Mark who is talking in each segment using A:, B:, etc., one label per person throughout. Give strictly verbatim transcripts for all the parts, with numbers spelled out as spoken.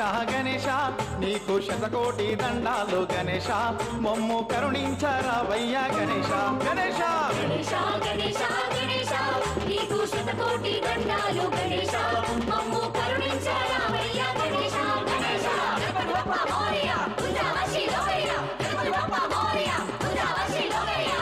A: గణేశ నీకు శతకోటి దండాలు గణేశ మమ్ము కరుణించరావయ్య గణేశ గణేశ
B: గణేశ గణేశ గణేశ నీకు శతకోటి దండాలు గణేశ మమ్ము కరుణించరావయ్య గణేశ గణేశ గణపతి బప్పా మోరియా తుజా వశీ లోగయ్యా గణపతి బప్పా మోరియా తుజా వశీ లోగయ్యా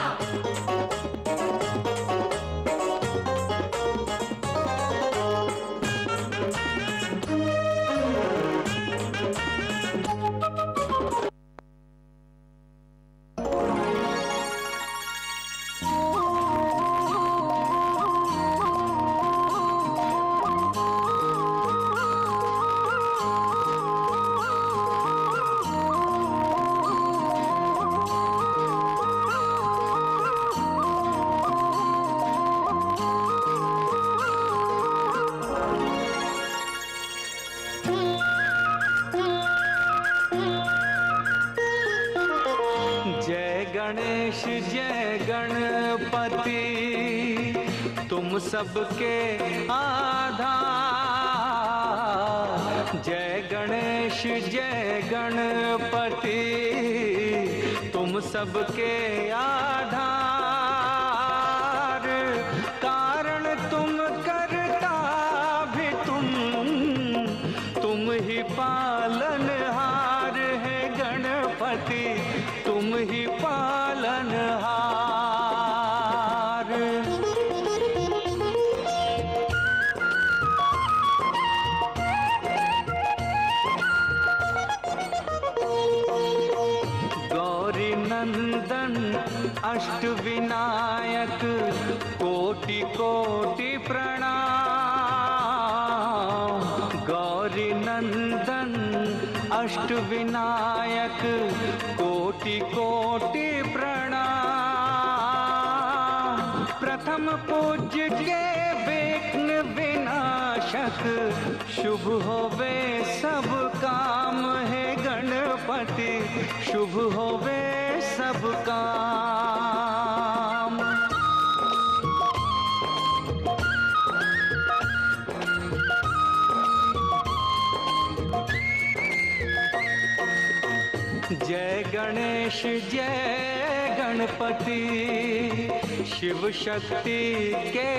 C: गणेश जय गणपति तुम सबके आधार। जय गणेश जय गणपति तुम सबके आधार। कारण तुम करता भी तुम तुम ही पालनहार है गणपति तुम ही पालनहार। गौरी नंदन अष्ट विनायक कोटि कोटि प्रणाम। गौरी नंदन अष्ट विनायक कोटि कोटि प्रणाम। प्रथम पूज्य के विघ्न विनाशक शुभ होवे सब काम है गणपति शुभ होवे सब काम। जय गणेश जय गणपति शिव शक्ति के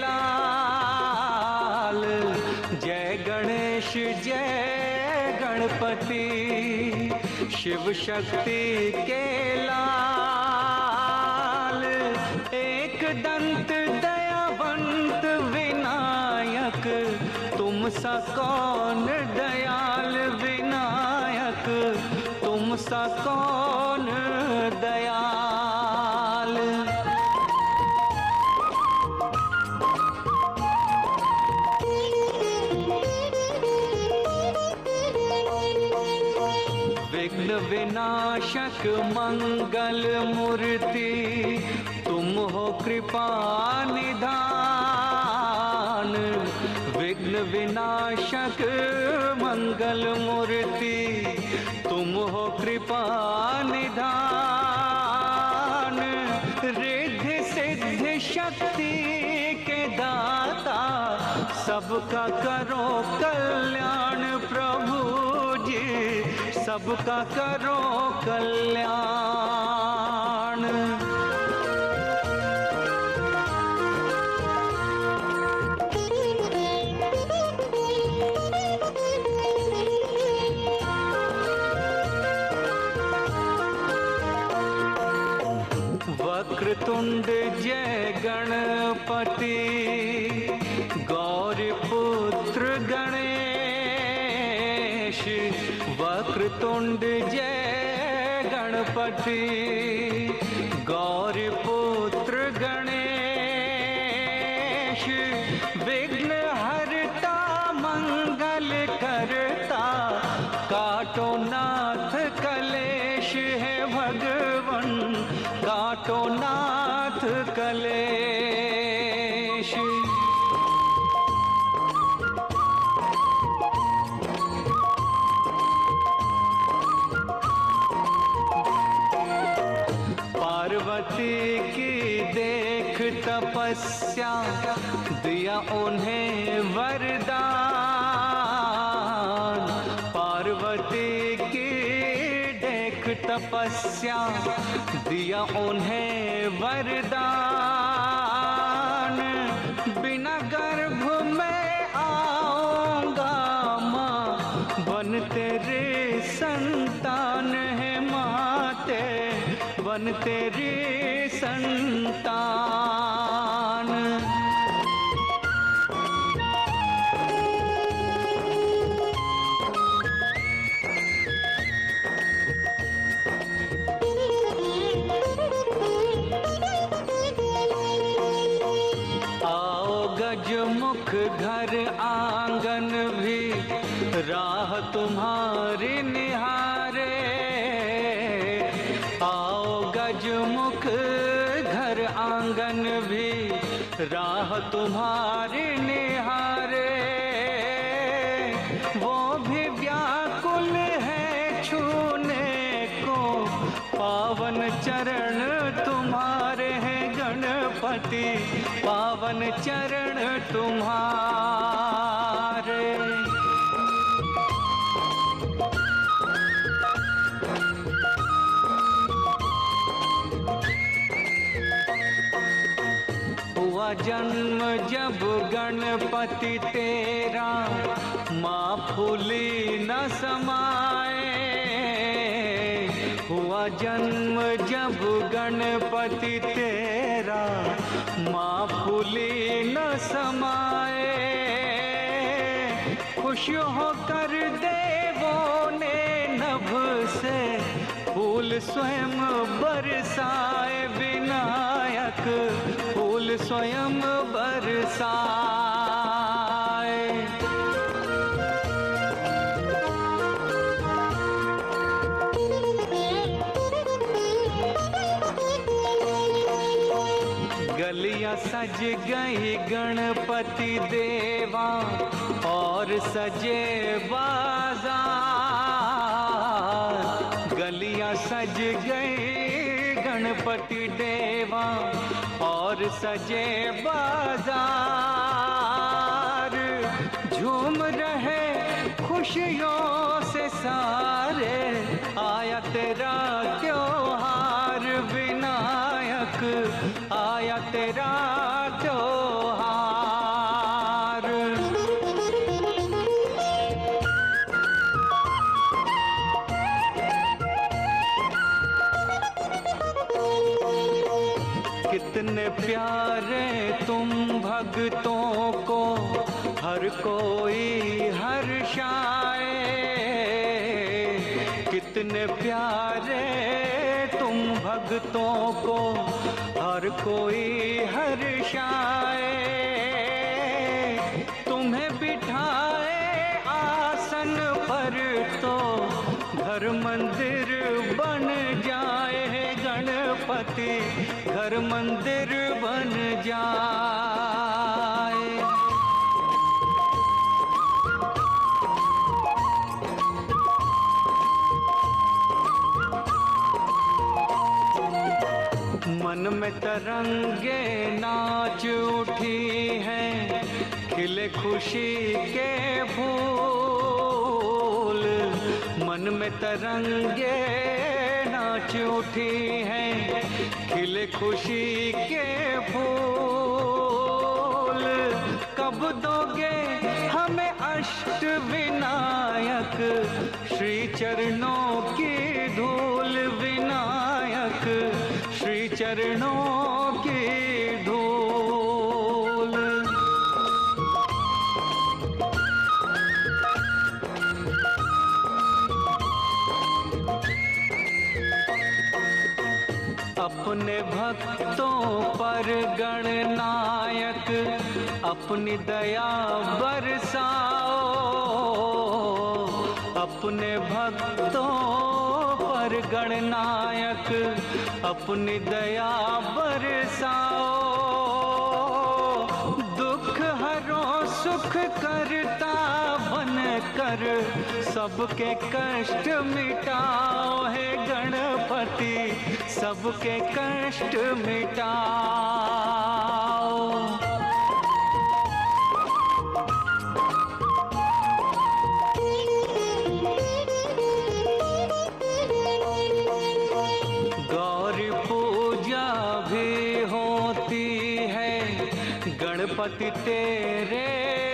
C: लाल। जय गणेश जय गणपति शिव शक्ति के लाल। एक दंत दयावंत विनायक तुम सा कौन दयाल विनायक तुम सा कौन दयाल। विघ्न विनाशक मंगल मूर्ति तुम हो कृपा निधान। विघ्न विनाशक मंगल मूर्ति तुम हो कृपा निधान। रिद्धि सिद्धि शक्ति के दाता सबका करो कल्याण प्रभु जी सबका करो कल्याण। वक्रतुंड जय गणपति गौरी पुत्र गणेश। वक्रतुंड जय गणपति गौरी पुत्र गणेश। विघ्न हरता मंगल करता काटो नाथ कलेश है भगवन काटो नाथ कलेश। पार्वती की देख तपस्या दिया उन्हें वरदान। तपस्या दिया उन्हें वरदान, बिना गर्भ में आऊंगा माँ बन तेरे संतान है, माते बन तेरे संतान। मुख घर आंगन भी राह तुम्हारी निहारे, आओ गजमुख घर आंगन भी राह तुम्हारी निहारे, वो भी व्याकुल है छूने को पावन चरण तुम्हारे हैं गणपति, पावन चरण तुम्हारे। हुआ जन्म जब गणपति तेरा माँ फूली न समाए, हुआ जन्म जब गणपति तेरा माँ फूली न समाए, खुश होकर देवों ने नभ से फूल स्वयं बरसाए, विनायक फूल स्वयं बरसाए। गलियां सज गई गणपति देवा और सजे बाजार, गलियां सज गई गणपति देवा और सजे बाजार, झूम रहे खुशियों से सारे, आया तेरा त्योहार विनायक, आया तेरा त्योहार। कितने प्यारे तुम भक्तों को हर कोई हर्षाए, कितने प्यारे तुम भक्तों को हर कोई हर्षाए, तुम्हें बिठाए आसन पर तो घर मंदिर बन जाए, गणपति घर मंदिर बन जाए। मन में तरंगे नाच उठी हैं, खिले खुशी के फूल, मन में तरंगे नाच उठी हैं, खिले खुशी के फूल, कब दोगे हमें अष्ट विनायक, श्री चरणों की धूल विनायक, श्री चरणों की धूल। अपने भक्तों पर गणनायक अपनी दया बरसाओ, अपने भक्तों पर गणनायक अपनी दया बरसाओ, दुख हरो सुख करता बनकर सबके कष्ट मिटाओ, हे गणपति सबके कष्ट मिटाओ। गणपति तेरे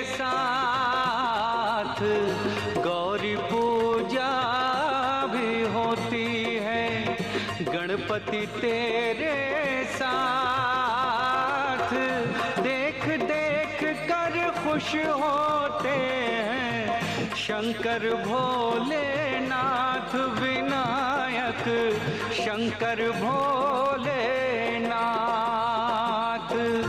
C: साथ गौरी पूजा भी होती है। गणपति तेरे साथ देख देख कर खुश होते हैं। शंकर भोलेनाथ विनायक, शंकर भोलेनाथ।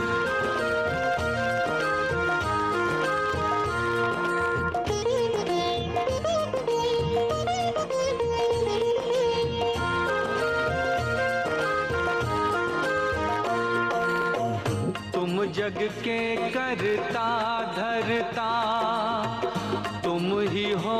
C: तुम जग के करता धरता, तुम ही हो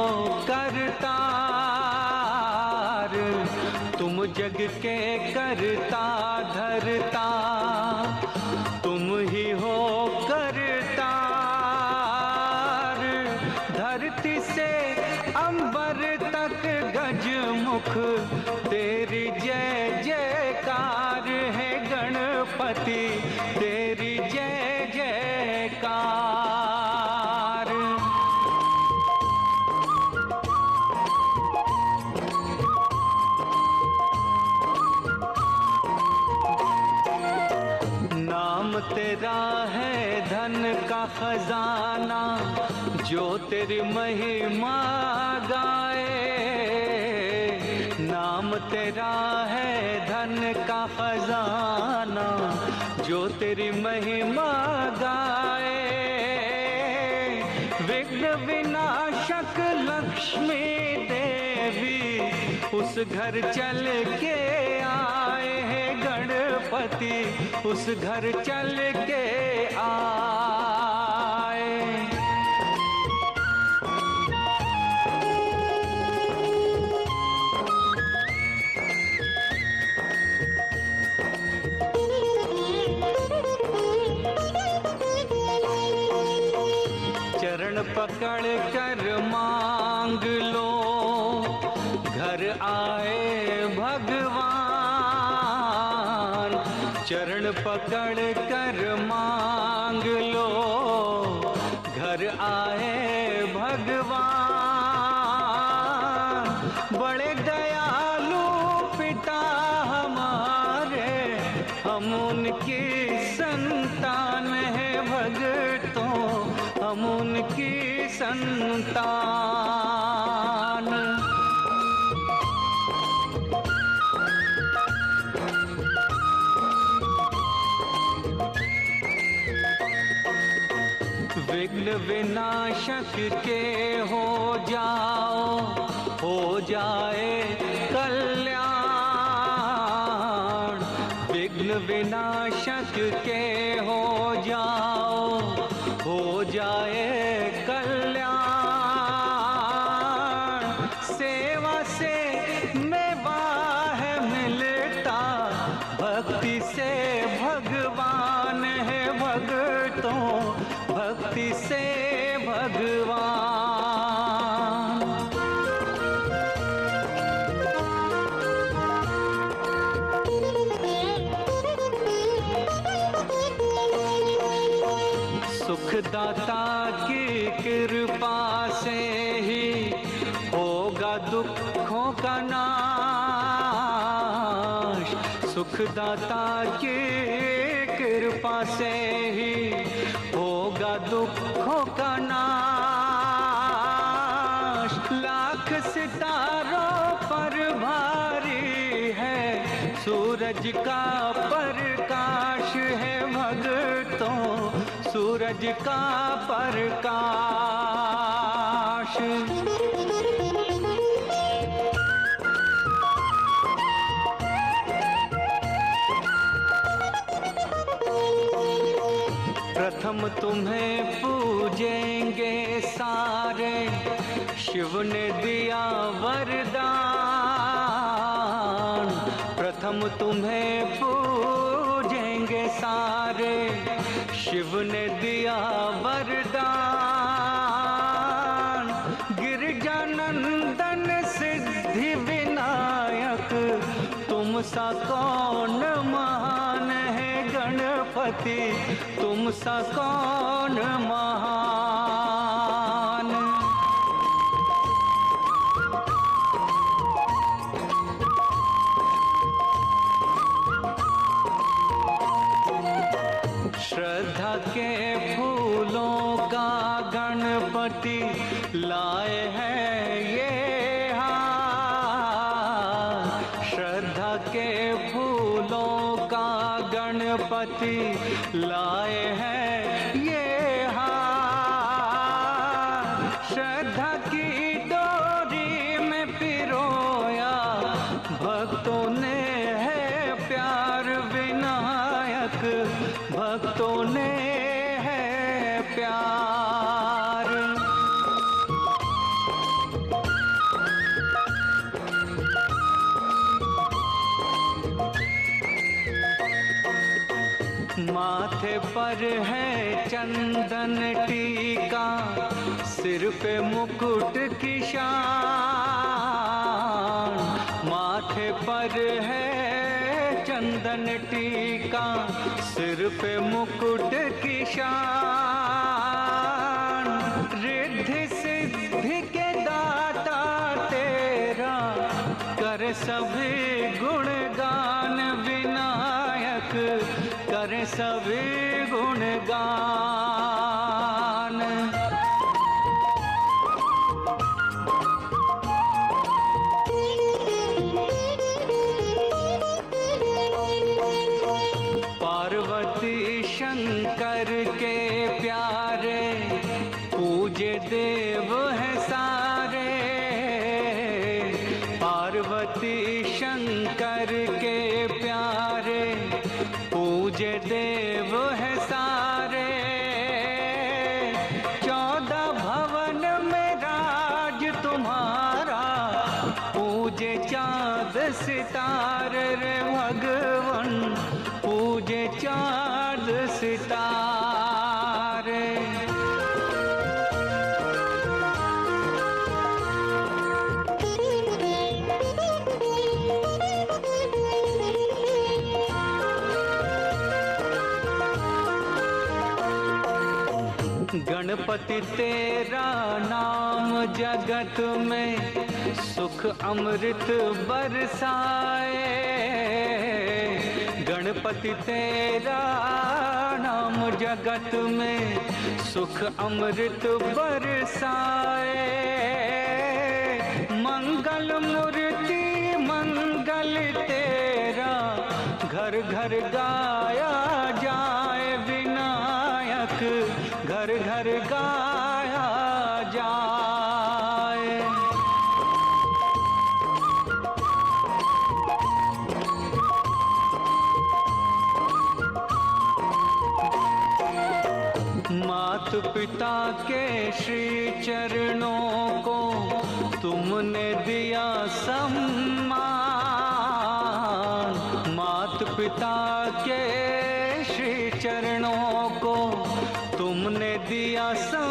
C: करतार। तुम जग के करता धरता, तुम ही हो करतार। धरती से अंबर तक गजमुख तेरी जय जयकार है। गणपति तेरी जय जयकार। नाम तेरा है धन का खजाना, जो तेरी महिमा गाए। नाम तेरा है धन का खजाना, जो तेरी महिमा गाए। विघ्न विनाशक लक्ष्मी देवी उस घर चल के आए हैं। गणपति उस घर चल के आए। चरण पकड़ कर मांग लो, घर आए भगवान। चरण पकड़ कर मांग लो, घर आए भगवान। बड़े दयालु पिता हमारे, हम उनकी संतान है भक्तों, हम उनकी संतान। विघ्न विनाशक के हो जाओ, हो जाए कल्याण। विघ्न विनाशक के हो जाओ, हो जाए कल्याण। सेवा से मेवा है मिलता, भक्ति से भगवान है भक्तों, भक्ति से भगवान। सुखदाता की कृपा से ही होगा दुखों का नाश। सुखदाता की कृपा से ही होगा दुखों का नाश। लाख सितारों पर भारी है सूरज का प्रकाश है भक्तों, सूरज का प्रकाश। प्रथम तुम्हें पूजेंगे सारे, शिव ने दिया वरदान। प्रथम तुम्हें पूजेंगे सारे, शिव ने दिया वरदान। गिरजानंदन सिद्धि विनायक, तुम सा कौन महान है गणपति। गणपति तुम सा कौन महान। श्रद्धा के फूलों का गणपति लाए हैं ये हार। श्रद्धा के फूलों का गणपति लाए हैं ये हार। श्रद्धा की डोरी में पिरोया भक्तों ने है प्यार। विनायक भक्तों ने है प्यार। माथे पर है चंदन टीका, सिर पे मुकुट की शान। माथे पर है चंदन टीका, सिर पे मुकुट की शान। रिद्धि सिद्धि के दाता तेरा, कर सभी गुणगान। विनायक कर सभी गुणगान। पार्वती शंकर के प्यारे, पूजे देव हैं सारे। पार्वती शंकर के प्यारे, पूजे देव हैं सारे। चौदह भवन में राज तुम्हारा, पूजे चाँद सितारे रे भगवन। पूजे चाँद सितारे। गणपति तेरा नाम जगत में सुख अमृत बरसाए। गणपति तेरा नाम जगत में सुख अमृत बरसाए। मंगल मूर्ति मंगल तेरा, घर घर गाया जाए। विनायक घर घर गाया जाए। मात पिता के श्री चरणों को तुमने दिया सम्मान। मात पिता के श्री चरणों को तुमने दिया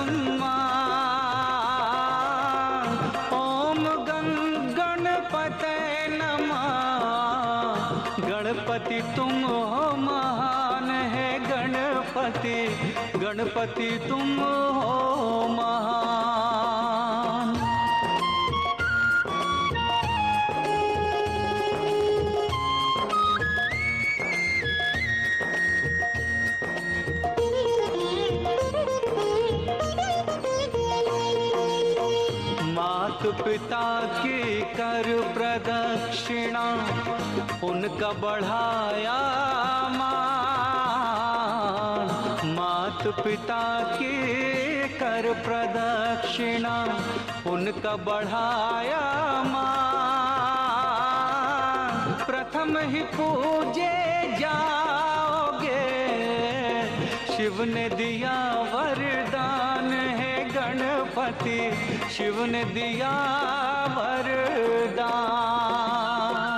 C: सम्मान। ओम गं गणपते नमः। गणपति तुम हो महान है। गणपति गणपति तुम हो महान। मात पिता की कर प्रदक्षिणा, उनका बढ़ाया मान। मात पिता की कर प्रदक्षिणा, उनका बढ़ाया मान। प्रथम ही पूजे जाओगे, शिव ने दिया वरदान है। गणपति शिव ने दिया वरदान।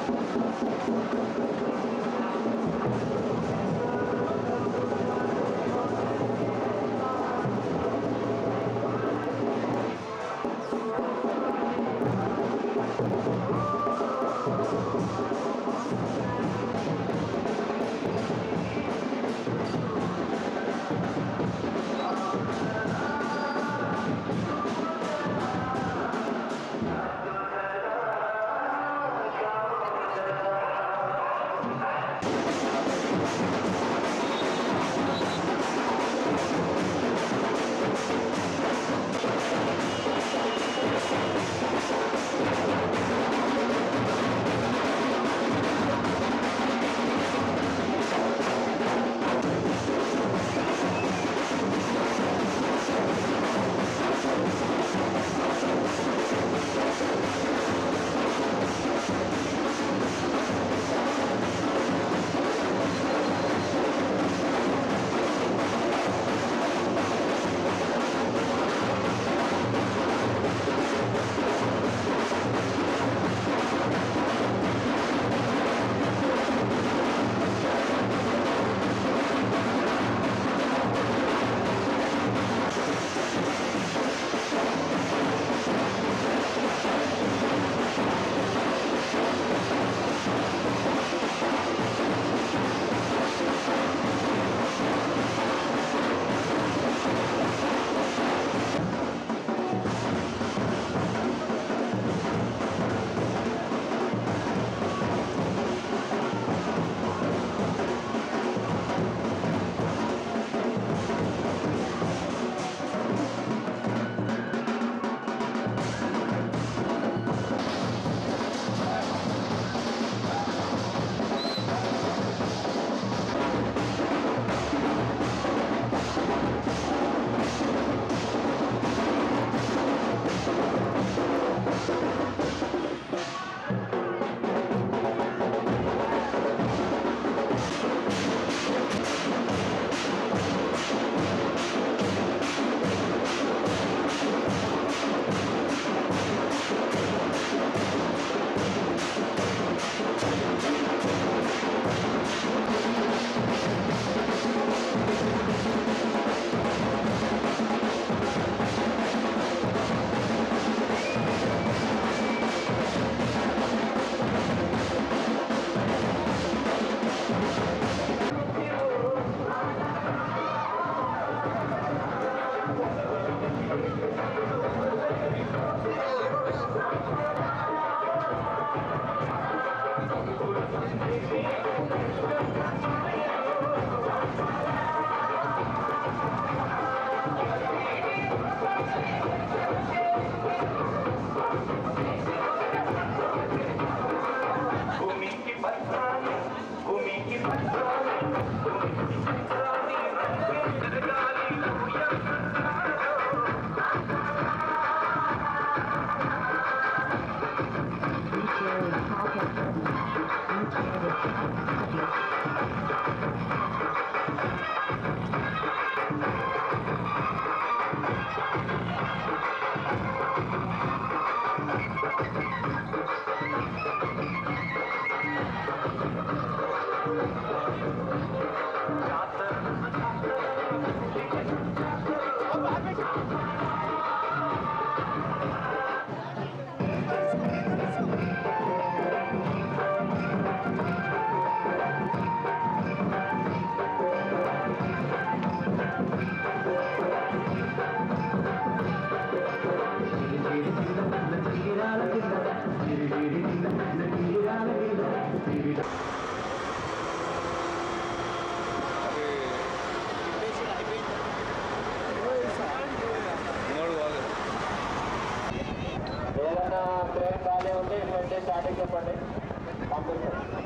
D: స్టార్టింగ్ చెప్పండి పంపిస్తాం.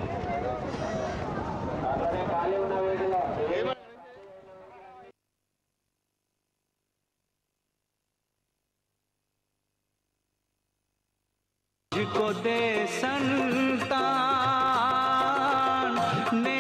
D: అట్లనే ఖాళీ ఉన్న వీటిలో
C: को दे संतान ने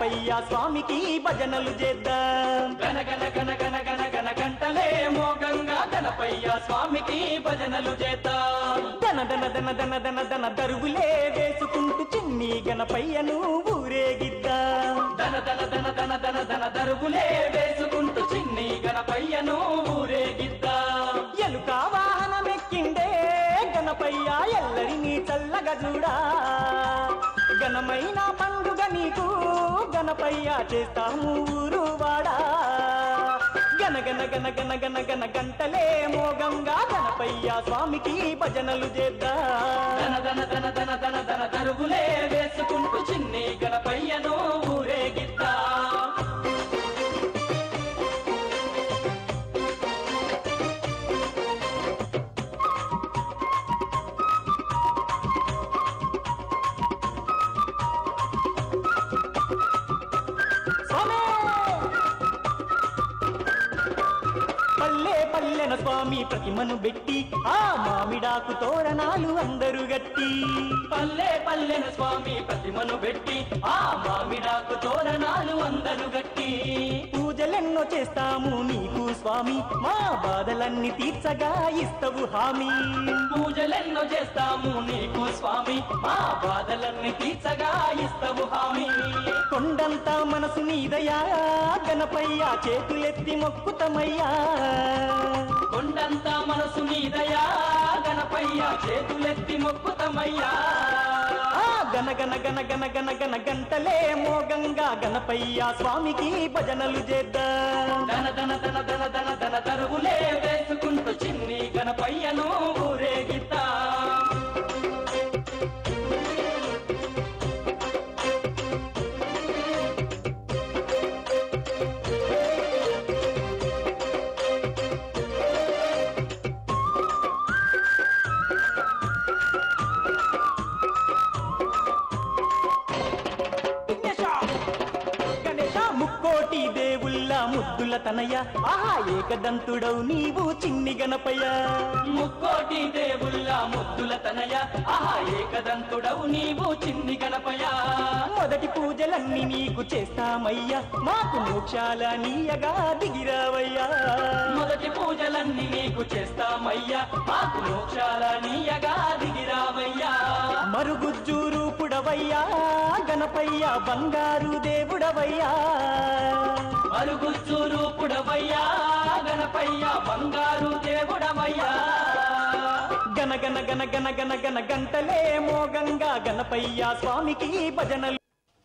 C: గణపయ్య స్వామికి భజనలు చేద్దాం. గన గన గన గన గన గన గంటలే మోగంగా గణపయ్య స్వామికి భజనలు చేద్దాం. దన దన దన దన దన దన దరువులే వేసుకుంటూ చిన్ని గణపయ్యను ఊరేగిద్దాం. దన దన దన దన దన దన దరువులే వేసుకుంటూ చిన్ని గణపయ్యను ఊరేగిద్దాం. ఎలుక వాహనమెక్కిండే గణపయ్య ఎల్లరినీ చల్లగా చూడా. ఘనమైన పండుగ నీకు గణపయ్య చేస్తాము ఊరువాడా. గన గన గన గన గన గన గంటలే మోగంగా గణపయ్య స్వామికి భజనలు చేద్దాం. దన దన దన దన దన దన దరువులే వేసుకుంటూ చిన్ని గణపయ్యను ఊరేగిద్దాం. స్వామి ప్రతిమను పెట్టి ఆ మామిడాకు తోరణాలు అందరు గట్టి. పల్లె పల్లెన స్వామి ప్రతిమను పెట్టి ఆ మామిడాకు తోరణాలు అందరు గట్టి. పూజలెన్నో చేస్తాము నీకు స్వామి మా బాధలన్నీ తీర్చగా ఇస్తవు హామీ. పూజలెన్నో చేస్తాము నీకు స్వామి మా బాధలన్నీ తీర్చగా ఇస్తవు హామీ. కొండంత మనసు నీదయా గణపయ్య చేతులెత్తి మొక్కుతమయ్యా. కొండంత మనసు నీదయా గణపయ్య చేతులెత్తి మొక్కుతమయ్యా. గన గన గన గన గన గన గంటలే మోగంగా గణపయ్య స్వామికి భజనలు చేద్దాం. దన దన దన దన దన దన దరువులే వేసుకుంటూ చిన్ని గణపయ్యను ఊరేగిద్దాం. ముద్దుల తనయ ఆహా ఏకదంతుడవు నీవు చిన్ని గణపయ్య. ముక్కోటి దేవుళ్ళ ముద్దుల తనయ ఆహా ఏకదంతుడవు నీవు చిన్ని గణపయ్య. మొదటి పూజలన్నీ నీకు చేస్తామయ్యా మాకు మోక్షాల నీయగా దిగిరావయ్యా. మొదటి పూజలన్నీ నీకు చేస్తామయ్యా మాకు మోక్షాల నీయగా దిగిరావయ్యా. మరుగుజ్జు రూపుడవయ్యా గణపయ్య బంగారు దేవుడవయ్యా. మరుగుజ్జు రూపుడవయ్యా గణపయ్య బంగారు దేవుడవయ్యా. గన గన గన గన గన గన గంటలే మోగంగా గణపయ్య స్వామికి భజనలు.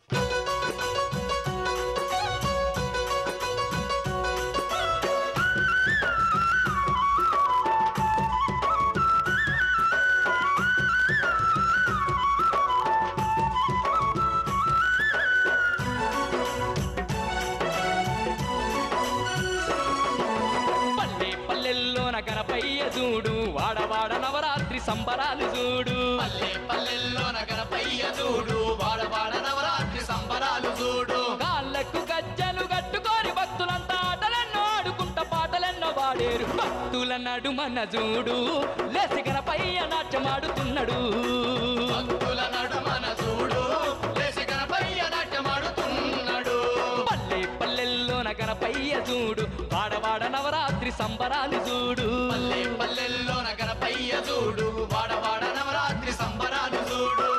C: గణపయ్య చూడు వాడవాడ నవరాత్రి సంబరాలు చూడు. పల్లె పల్లెల్లో గణపయ్య చూడు వాడవాడ నవరాత్రి సంబరాలు చూడు. కాళ్ళకు గజ్జలు కట్టుకొని భక్తులంతా ఆటలెన్నో ఆడుకుంటా పాటలెన్నో పాడేరు. భక్తుల నడుమన చూడు లేసి గణపయ్య నాట్యమాడుతున్నాడు. భక్తుల నడుమన చూడు లేసి గణపయ్య నాట్యమాడుతున్నాడు. పల్లె పల్లెల్లో గణపయ్య చూడు వాడవాడ నవరాత్రి సంబరాలు చూడు. పల్లె పల్లెల్లో గణపయ్య చూడు వాడవాడ నవరాత్రి సంబరాలు చూడు.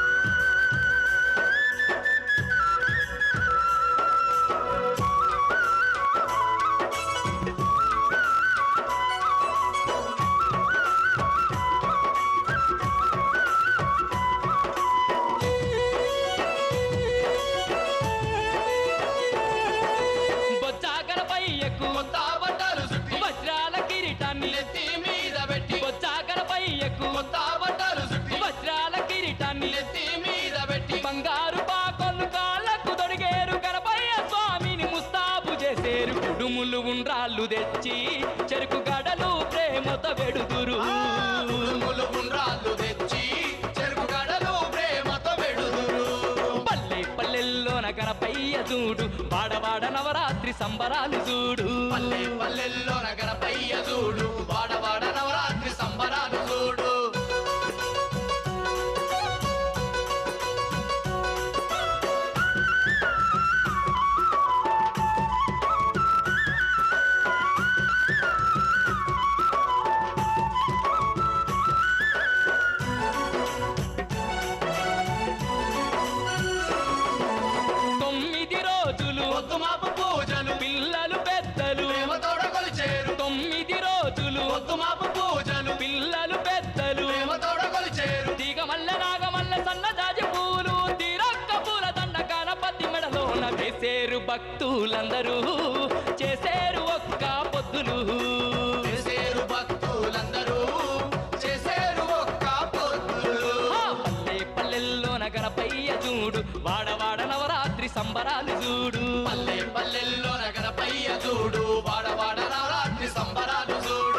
C: వజ్రాల కిరీటాన్ని నెత్తి మీద పెట్టి బొచ్చా గణపయ్యకు కొత్త బట్టలు చుట్టి వజ్రాల కిరీటాన్ని నెత్తి మీద పెట్టి బంగారు పాకొల్లు కాళ్ళకు తొడిగేరు గణపయ్య స్వామిని ముస్తాబు చేసేరు. కుడుములు ఉండ్రాళ్ళు తెచ్చి చెరుకు గడలు ప్రేమతో వెడుదురు. కుడుములు ఉండ్రాళ్ళు తెచ్చి చెరుకు గడలు ప్రేమతో వెడుదురు. పల్లె పల్లెల్లోన గణపయ్య చూడు వాడవాడ నవరాత్రి సంబరాలు చూడు. పల్లె పల్లెల్లో గణపయ్య చూడు వాడవాడ నవరాత్రి సంబరాలు చూడు. చేసేరు భక్తులందరూ చేసేరు ఒక్క పొద్దులు
A: చేసేరు భక్తులందరూ చేసేరు ఒక్క పొద్దులు
C: పల్లె పల్లెల్లోన గణపయ్య చూడు వాడవాడ నవరాత్రి సంబరాలు చూడు
A: పల్లె పల్లెల్లోన గణపయ్య చూడు వాడవాడ నవరాత్రి సంబరాలు చూడు